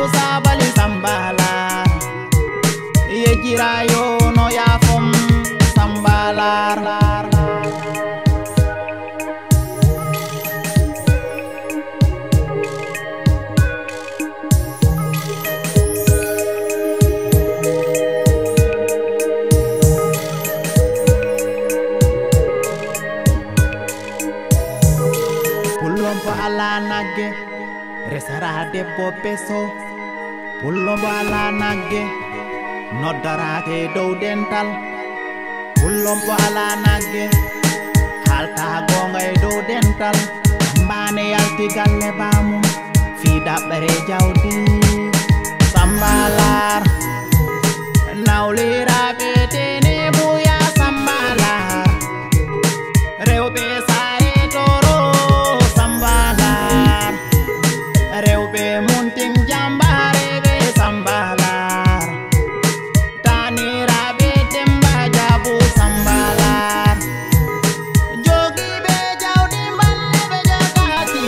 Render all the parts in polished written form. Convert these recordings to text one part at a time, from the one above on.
sabali sambalar yejirayo no yafom sambalar Pullombo ala nagge resara debbo peso Pullombo ala nagge noddarate dow dental Pullombo ala nagge halta gonga e dow dental mbane yalti galle bamum fi daɓɓere jawdi sambalar nawliraɓe tene buya sambalar rewɓe sare toro sambalar rewɓe muntin jambare ɓe sambalar taniraɓe temba jabu sambalar jogiɓe jawdi balle ɓe jogati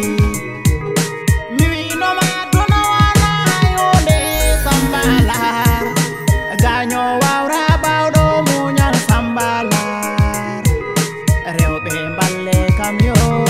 mi winoma tuna wana yonde sambalar gaño wawra bawɗo muñal sambalar rewɓe balle kam yo